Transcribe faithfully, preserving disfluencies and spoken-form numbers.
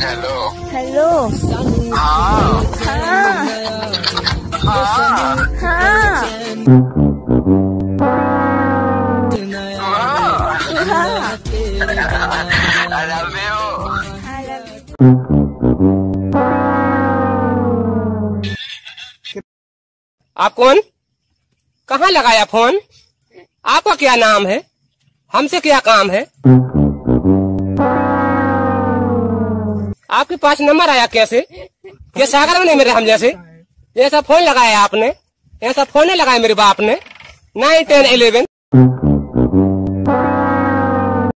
Hello hello. हाँ हाँ हाँ हाँ हाँ I love you। I love you। आप कौन? कहाँ लगाया फोन? आपका क्या नाम है? हमसे क्या काम है? आपके पास नंबर आया कैसे? ये सागर में नहीं मेरे हम जैसे ऐसा फोन लगाया आपने? ऐसा फोन नहीं लगाया मेरे बाप ने। Nine ten eleven